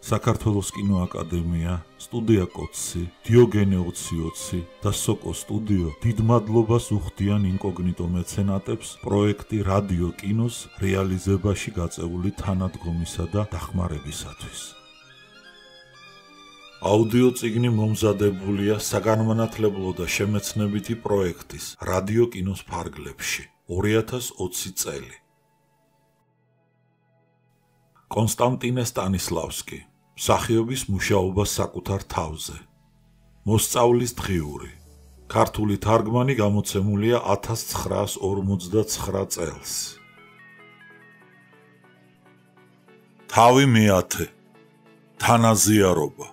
საქართველოს კინოაკადემია, სტუდია კოცი, დიოგენე 2020 და სოკო სტუდიო დიდ მადლობას უხდიან ინკოგნიტო მეცენატებს პროექტი რადიო კინოს რეალიზებაში გაწეული თანადგომისა და დახმარებისათვის. აუდიო წიგნი მომზადებულია საგანმანათლებლო და შემეცნებითი პროექტის რადიო კინოს ფარგლებში 2020 წელი. კონსტანტინე სტანისლავსკი მსახიობის მუშაობა საკუთარ თავზე. მოსწავლის დღიური. ქართული თარგმანი გამოცემულია 1959 წელს. თავი მეათე. თანაზიარობა.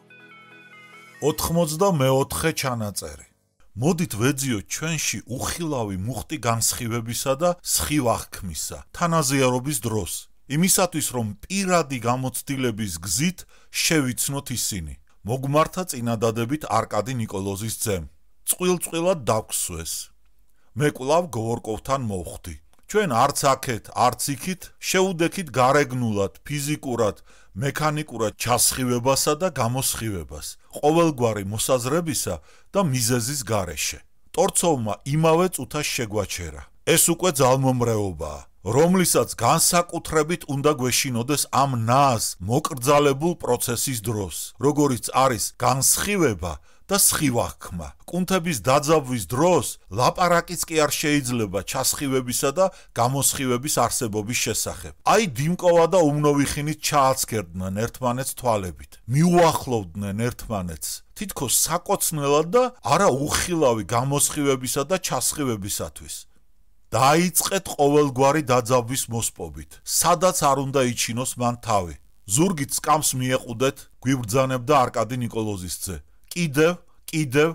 94 ჩანაწერი. მოდით ვეძიოთ ჩვენში უხილავი მუხტი განსხივებისა და სხივახქმისა თანაზიარობის დროს. იმისათვის რომ პირადი გამოცდილების გზით შევიცნოთ ისინი. მოგმართა წინადადებით არკადი ნიკოლოზის ძემ. წყვილ-წყვილად დაგვსვეს. მე კვლავ გორკოვთან მოვხვდი. ჩვენ არც აქეთ, არც იქით შეუდექით გარეგნულად, ფიზიკურად, მექანიკურად ჩასხივებასა და გამოსხივებას, ყოველგვარი მოსაზრებისა და მიზეზის გარეშე. ტორცოვმა იმავე წუთას შეგვაჩერა. ეს უკვე ძალმომრეობაა, რომლისაც განსაკუთრებით უნდა გვეშინოდეს ამ ნააზ მოკრძალებულ პროცესის დროს, როგორიც არის განსხივება და სხივახქმა. კუნთების დაძაბვის დროს ლაპარაკიც კი არ შეიძლება ჩასხივებისა და გამოსხივების არსებობის შესახებ. აი დიმკოვა და უმნოვიხინით ჩააცქერდნენ ერთმანეთს თვალებით. მიუახლოვდნენ ერთმანეთს თითქოს საკოცნელად და არა უხილავი გამოსხივებისა და ჩასხივებისათვის. დაიწყეთ ყოველგვარი დაძაბვის მოსპობით, სადაც არ უნდა იჩინოს მან თავი. ზურგით სკამს მიეყუდეთ, გვიბრძანებდა არკადი ნიკოლოზის ძე. კიდევ,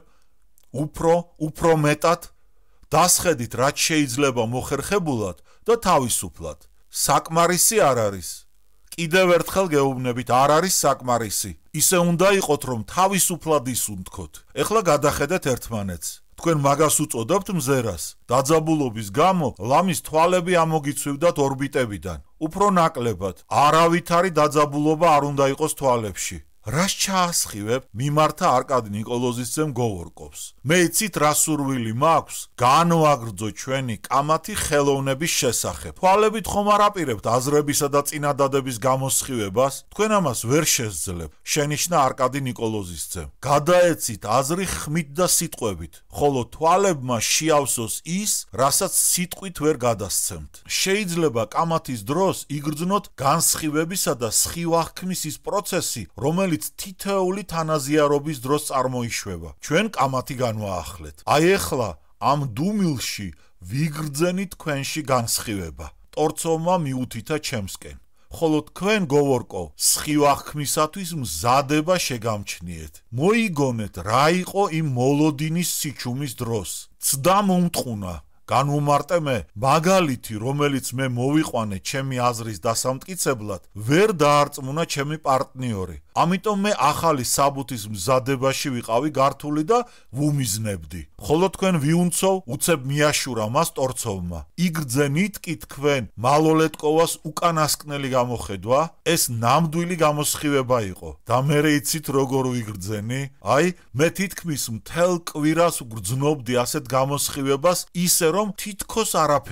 უფრო მეტად, დასხედით რაც შეიძლება მოხერხებულად და თავისუფლად. საკმარისი არ არის. კიდევ ერთხელ გეუბნებით, არ არის საკმარისი. ისე უნდა იყოთ, რომ თავისუფლად ისუნთქოთ. ეხლა გადახედეთ ერთმანეთს. თქვენ მაგას უწოდებთ მზერას. დაძაბულობის გამო ლამის თვალები ამოგიცვივდათ ორბიტებიდან. უფრო ნაკლებად. არავითარი დაძაბულობა არ უნდა იყოს თვალებში. რას ჩაასხივებ? მიმართა არკადი ნიკოლოზის ძემ გოვორკობს. მე იცით რა სურვილი მაქვს? განვაგრძო ჩვენი კამათი ხელოვნების შესახებ. თვალებით ხომ არ აპირებთ აზრებისა და წინადადების გამოსხივებას? თქვენ ამას ვერ შესძლებთ, შენიშნა არკადი ნიკოლოზის ძემ. გადაეცით აზრი ხმით და სიტყვებით, ხოლო თვალებმა შეავსოს ის, რასაც სიტყვით ვერ გადასცემთ. შეიძლება კამათის დროს იგრძნოთ განსხივებისა და სხივახქმის ის პროცესი, რომელიც თითოეული თანაზიარობის დროს წარმოიშვება. ჩვენ კამათი განვაახლეთ. აი ეხლა ამ დუმილში ვიგრძენით თქვენში განსხივება. ტორცოვმა მიუთითა ჩემსკენ. ხოლო თქვენ გოვორკო სხივახქმისათვის მზადება შეგამჩნიეთ. მოიგონეთ რა იყო იმ მოლოდინის სიჩუმის დროს. ცდა მომტყუნა. განვუმარტე მე, მაგალითი, რომელიც მე მოვიყვანე ჩემი აზრის დასამტკიცებლად, ვერ დაარწმუნა ჩემი პარტნიორი. ამიტომ მე ახალი საბუთის მზადებაში ვიყავი გართული და ვუმიზნებდი. ხოლო თქვენ ვიუნცოვ, უცებ მიაშურა მას ტორცოვმა. იგრძენით კი თქვენ მალოლეტკოვას უკანასკნელი გამოხედვა? ეს ნამდვილი გამოსხივება იყო. და მერე იცით როგორ ვიგრძენი? აი, მე თითქმის მთელ კვირას ვგრძნობდი ასეთ გამოსხივებას, ისე რომ თითქოს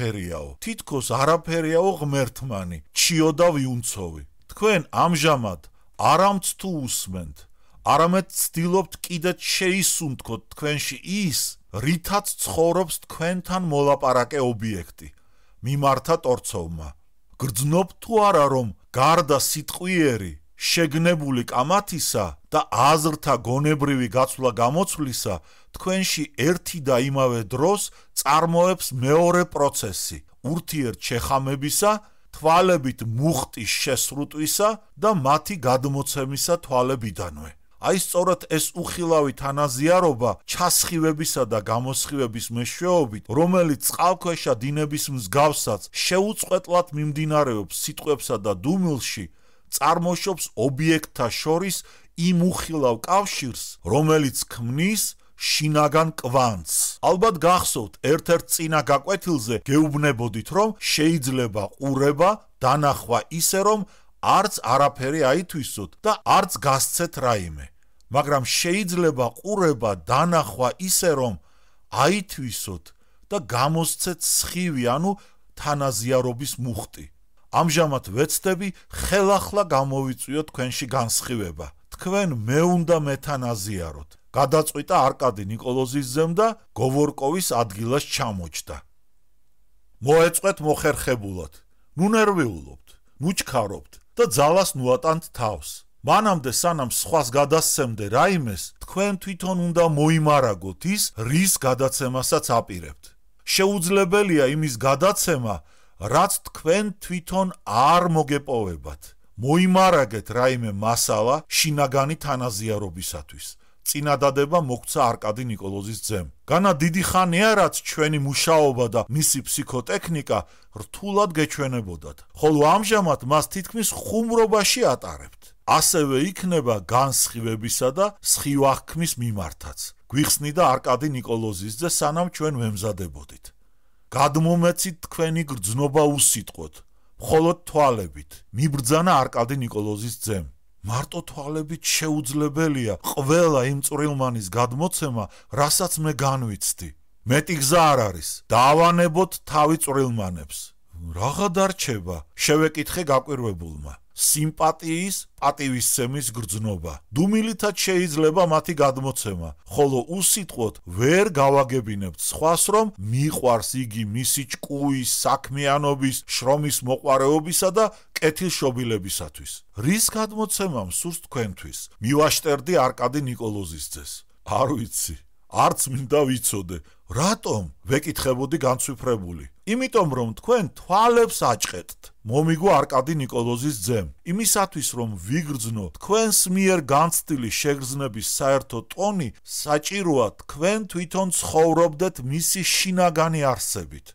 არაფერიაო ღმერთმანი, ჩიო და ვიუნცოვი. თქვენ ამჟამად არამც თუ უსმენთ, არამედ ცდილობთ კიდეც შეისუნთქოთ თქვენში ის, რითაც ცხოვრობს თქვენთან მოლაპარაკე ობიექტი. მიმართა ტორცოვმა. გრძნობთ თუ არა რომ გარდა სიტყვიერი, შეგნებული კამათისა და აზრთა გონებრივი გაცვლა გამოცვლისა, თქვენში ერთი და იმავე დროს წარმოებს მეორე პროცესი, ურთიერთშეხამებისა, თვალებით მუხტის შესრუტვისა და მათი გადმოცემისა თვალებიდანვე. აი სწორედ ეს უხილავი თანაზიარობა ჩასხივებისა და გამოსხივების მეშვეობით, რომელიც წყალქვეშა დინების მსგავსად შეუწყვეტლად მიმდინარეობს სიტყვებსა და დუმილში, წარმოშობს ობიექტთა შორის იმ უხილავ კავშირს, რომელიც ქმნის შინაგან კვანძს. ალბათ გახსოვთ, ერთ-ერთ წინა გაკვეთილზე გეუბნებოდით, რომ შეიძლება ყურება დანახვა ისე, რომ არც არაფერი აითვისოთ და არც გასცეთ რაიმე. მაგრამ შეიძლება ყურება დანახვა ისე რომ აითვისოთ და გამოსცეთ სხივი, ანუ თანაზიარობის მუხტი. ამჟამად ვეცდები ხელახლა გამოვიწვიოთ თქვენში განსხივება. თქვენ მე უნდა მეთანაზიაროთ. გადაწყვიტა არკადი ნიკოლოზისძემ და გოვორკოვის ადგილას ჩამოჯდა. მოეწყვეთ მოხერხებულად. ნუ ნერვიულობთ, ნუ ჩქარობთ და ძალას ნუატანთ თავს. მანამდე სანამ სხვას გადასცემდე რაიმეს, თქვენ თვითონ უნდა მოიმარაგოთ ის, რის გადაცემასაც აპირებთ. შეუძლებელია იმის გადაცემა, რაც თქვენ თვითონ არ მოგეპოვებათ. მოიმარაგეთ რაიმე მასალა შინაგანი თანაზიარობისათვის. წინადადება მოგცა არკადი ნიკოლოზის ძემ. განა დიდი ხანია, რაც ჩვენი მუშაობა და მისი ფსიქოტექნიკა რთულად გეჩვენებოდათ, ხოლო ამჟამად მას თითქმის ხუმრობაში ატარებთ. ასევე იქნება განსხივებისა და სხივახქმის მიმართაც. გვიხსნიდა არკადი ნიკოლოზისძე, სანამ ჩვენ ვემზადებოდით. გადმომეცით თქვენი გრძნობა უსიტყვოდ, მხოლოდ თვალებით. მიბრძანა არკადი ნიკოლოზის ძემ. მარტო თვალებით შეუძლებელია ყველა იმ წვრილმანის გადმოცემა, რასაც მე განვიცდი. მეტი გზა არ არის. დავანებოთ თავი წვრილმანებს. რაღა დარჩება? შევეკითხე გაკვირვებულმა. სიმპათიის, პატივისცემის გრძნობა. დუმილითაც შეიძლება მათი გადმოცემა, ხოლო უსიტყვოდ ვერ გავაგებინებთ სხვას, რომ მიყვარს იგი მისი ჭკუის, საქმიანობის, შრომის მოყვარეობისა და კეთილშობილებისათვის. რის გადმოცემამ სურს თქვენთვის? მივაშტერდი არკადი ნიკოლოზისძეს. არ ვიცი. არც მინდა ვიცოდე. რატომ? ვეკითხებოდი განცვიფრებული. იმიტომ რომ თქვენ თვალებს აჭყეთთ. მომიგო არკადი ნიკოლოზის ძემ. იმისათვის რომ ვიგრძნო თქვენს მიერ განცდილი შეგრძნების საერთო ტონი, საჭიროა თქვენ თვითონ ცხოვრობდეთ მისი შინაგანი არსებით.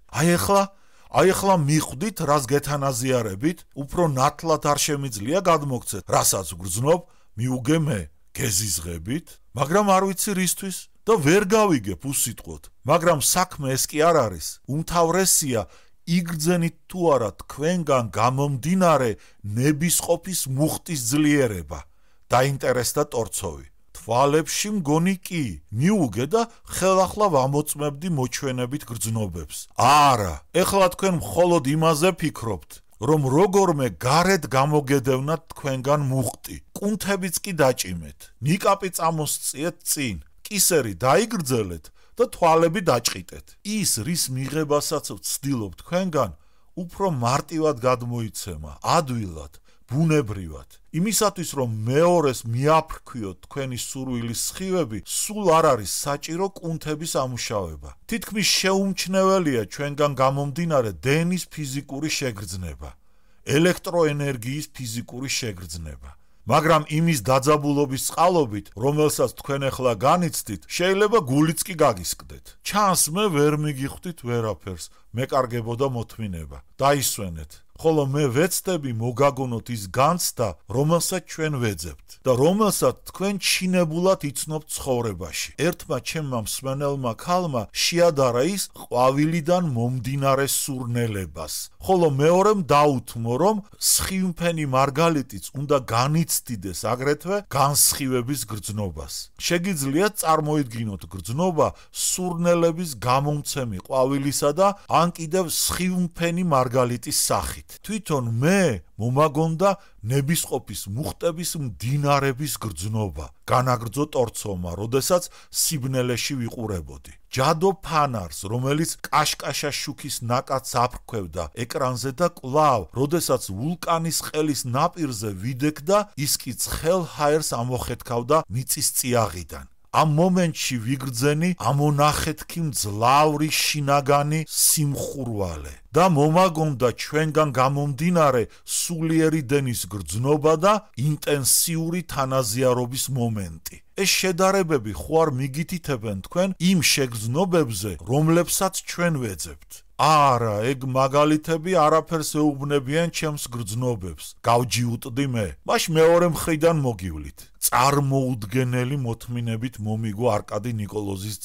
აი ახლა მიხვდით, რას გეთანაზიარებით, უფრო ნათლად არ შემიძლია გადმოგცეთ, რასაც ვგრძნობ, მიუგე მე, გეზიზღებით, მაგრამ არ ვიცი რისთვის. და ვერ გავიგებ უსიტყვოდ, მაგრამ საქმე ეს კი არ არის. უმთავრესია იგრძენით თუ არა თქვენგან გამომდინარე ნებისყოფის მუხტის ძლიერება. დაინტერესდა ტორცოვი. თვალებში მგონი კი, მიუგე და ხელახლა ვამოწმებდი მოჩვენებით გრძნობებს. არა, ეხლა თქვენ მხოლოდ იმაზე ფიქრობთ, რომ როგორმე გარეთ გამოგედევნათ თქვენგან მუხტი. კუნთებიც კი დაჭიმეთ. ნიკაპი წამოსწიეთ წინ. ისერი დაიგრძელეთ და თვალები დაჭყიტეთ. ის, რის მიღებასაც ვცდილობ თქვენგან, უფრო მარტივად გადმოიცემა, ადვილად, ბუნებრივად. იმისათვის, რომ მეორეს მიაფრქვიოთ თქვენი სურვილის სხივები, სულ არ არის საჭირო კუნთების ამუშავება. თითქმის შეუმჩნეველია ჩვენგან გამომდინარე დენის ფიზიკური შეგრძნება, ელექტროენერგიის ფიზიკური შეგრძნება. მაგრამ იმის დაძაბულობის წყალობით, რომელსაც თქვენ ახლა განიცდით, შეიძლება გულიც კი გაგისკდეთ. ჩანს მე ვერ მიგიხვდით ვერაფერს, მეკარგებოდა მოთმინება. დაისვენეთ. ხოლო მე ვეცდები მოგაგონოთ ის განცდა, რომელსაც ჩვენ ვეძებთ და რომელსაც თქვენ ჩინებულად იცნობთ ცხოვრებაში. ერთმა ჩემმა მსმენელმა ქალმა შეადარა ის ყვავილიდან მომდინარე სურნელებას, ხოლო მეორემ დაუთმო, რომ სხივმფენი მარგალიტიც უნდა განიცდიდეს აგრეთვე განსხივების გრძნობას. შეგიძლიათ წარმოიდგინოთ გრძნობა სურნელების გამომცემი ყვავილისა და ან კიდევ სხივმფენი მარგალიტის სახით. თვითონ მე მომაგონდა ნებისყოფის მუხტების მდინარების გრძნობა. განაგრძო ტორცოვმა, როდესაც სიბნელეში ვიყურებოდი. ჯადო ფანარს, რომელიც კაშკაშა შუქის ნაკადს აფრქვევდა ეკრანზე და კვლავ, როდესაც ვულკანის ყელის ნაპირზე ვიდექდა, ის კი ცხელ ჰაერს ამოხეთქავდა მიწის წიაღიდან. ამ მომენტში ვიგრძენი ამონახეთქი მძლავრი შინაგანი სიმხურვალე და მომაგონდა ჩვენგან გამომდინარე სულიერი დენის გრძნობა და ინტენსიური თანაზიარობის მომენტი. ეს შედარებები ხო არ მიგითითებენ თქვენ იმ შეგრძნობებზე, რომლებსაც ჩვენ ვეძებთ? არა, ეგ მაგალითები არაფერს ეუბნებიან ჩემს გრძნობებს. გავჯიუტდი მე. მაშ მეორე მხრიდან მოგივლით. წარმოუდგენელი მოთმინებით მომიგო არკადი ნიკოლოზის ძემ.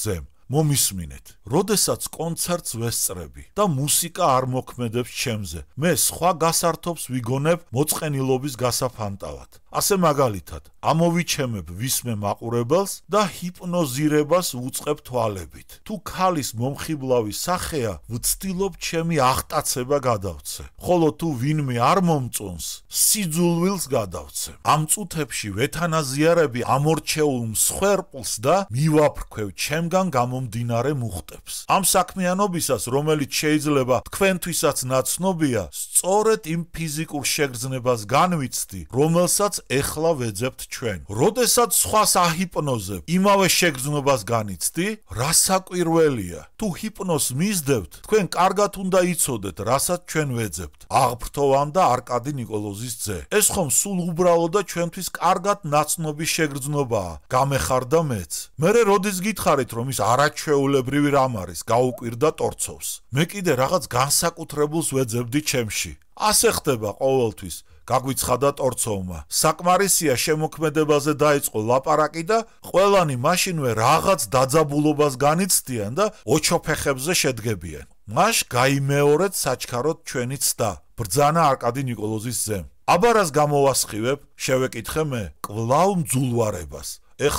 მომისმინეთ. როდესაც კონცერტს ვესწრები და მუსიკა არ მოქმედებს ჩემზე, მე სხვა გასართობს ვიგონებ მოწყენილობის გასაფანტავად. ასე მაგალითად, ამოვიჩემებ ვისმე მაყურებელს და ჰიპნოზირებას ვუწყებ თვალებით. თუ ქალის მომხიბლავი სახეა, ვცდილობ ჩემი აღტაცება გადავცე. ხოლო თუ ვინმე არ მომწონს, სიძულვილს გადავცე. ამ წუთებში ვეთანაზიარები ამორჩეულ მსხვერპლს და მივაფრქვევ ჩემგან გამომდინარე მუხტებს. ამ საქმიანობისას, რომელიც შეიძლება თქვენთვისაც ნაცნობია, სწორედ იმ ფიზიკურ შეგრძნებას განვიცდი, რომელსაც ეხლა ვეძებთ ჩვენ. როდესაც სხვას აჰიპნოზებ, იმავე შეგრძნებას განიცდი, რა საკვირველია. თუ ჰიპნოზს მისდევთ, თქვენ კარგად უნდა იცოდეთ, რასაც ჩვენ ვეძებთ. აღფრთოვან და არკადი ნიკოლოზის ძე. ეს ხომ სულ უბრალოდ და ჩვენთვის კარგად ნაცნობი შეგრძნობაა, გამეხარდა მეც. მერე როდის გითხარით, რომ ის არაჩვეულებრივი რამ არის, გაუკვირდა ტორცოვს. მე კიდე რაღაც განსაკუთრებულს ვეძებდი ჩემში. ასე ხდება ყოველთვის. გაგვიცხადა ტორცოვმა. საკმარისია შემოქმედებაზე დაიწყო ლაპარაკი და ყველანი მაშინვე რაღაც დაძაბულობას განიცდიან და ოჩოფეხებზე შედგებიან. მაშ გაიმეორეთ საჩქაროდ ჩვენი ცდა. ბრძანა არკადი ნიკოლოზის ძემ. აბარას გამოვასხივებ, შევეკითხე მე, კვლავ მძულვარებას.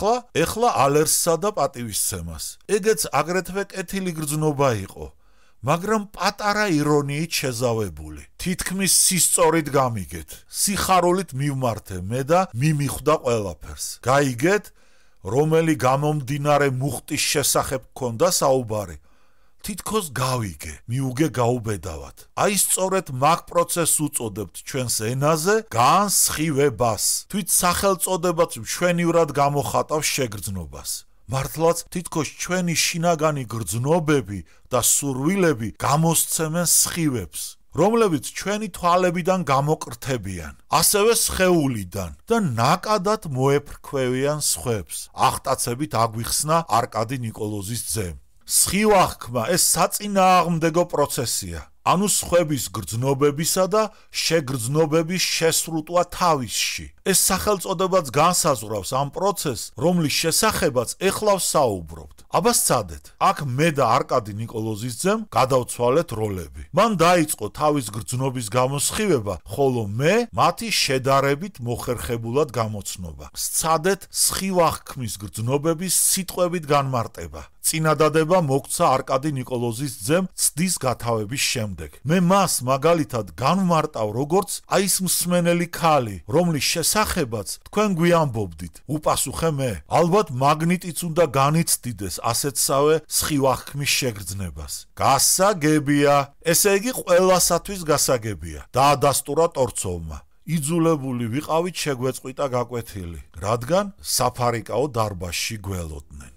ეხლა ალერსსა და პატივისცემას. ეგეც აგრეთვე კეთილი გრძნობა იყო. მაგრამ პატარა ირონიით შეზავებული. თითქმის სისწორით გამიგეთ. სიხარულით მივმართე მე და მიმიხვდა ყველაფერს. გაიგეთ, რომელი გამომდინარე მუხტის შესახებ გქონდა საუბარი. თითქოს გავიგე, მიუგე გაუბედავად. აი სწორედ მაგ პროცესს უწოდებთ ჩვენს ენაზე განსხივებას. თვით სახელწოდებაც მშვენივრად გამოხატავს შეგრძნობას. მართლაც თითქოს ჩვენი შინაგანი გრძნობები და სურვილები გამოსცემენ სხივებს, რომლებიც ჩვენი თვალებიდან გამოკრთებიან, ასევე სხეულიდან და ნაკადად მოეფრქვევიან სხვებს. აღტაცებით აგვიხსნა არკადი ნიკოლოზის ძემ. სხივახქმა ეს საწინააღმდეგო პროცესია. ანუ სხვების გრძნობებისა და შეგრძნობების შესრუტვა თავისში. ეს სახელწოდებაც განსაზღვრავს ამ პროცესს, რომლის შესახებაც ეხლა ვსაუბრობთ. აბა სცადეთ, აქ მე და არკადი ნიკოლოზის ძემ გადავცვალეთ როლები. მან დაიწყო თავის გრძნობის გამოსხივება, ხოლო მე მათი შედარებით მოხერხებულად გამოცნობა. სცადეთ სხივახქმის გრძნობების სიტყვებით განმარტება. წინადადება მოგცა არკადი ნიკოლოზის ძემ ცდის გათავების შემდეგ. მე მას მაგალითად განმარტავ როგორც აი ეს მსმენელი ქალი, რომლის შესახებაც თქვენ გვიამბობდით. უპასუხე მე, ალბათ მაგნიტიც უნდა განიცდიდეს ასეთსავე სხივახქმის შეგრძნებას. გასაგებია, ესე იგი ყველასათვის გასაგებია. დაადასტურა ტორცოვმა. იძულებული ვიყავით შეგვეწყვიტა გაკვეთილი, რადგან საფარიკაო დარბაზში გველოდნენ.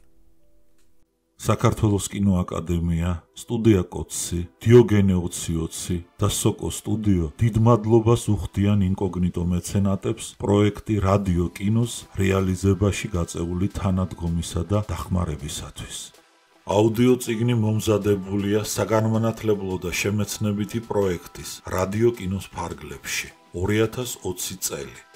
საქართველოს კინოაკადემია, სტუდია კოცი, დიოგენე 2020 და სოკო სტუდიო დიდ მადლობას უხდიან ინკოგნიტო მეცენატებს პროექტი რადიო კინოს რეალიზებაში გაწეული თანადგომისა და დახმარებისათვის. აუდიო წიგნი მომზადებულია საგანმანათლებლო და შემეცნებითი პროექტის რადიო კინოს ფარგლებში 2020 წელი.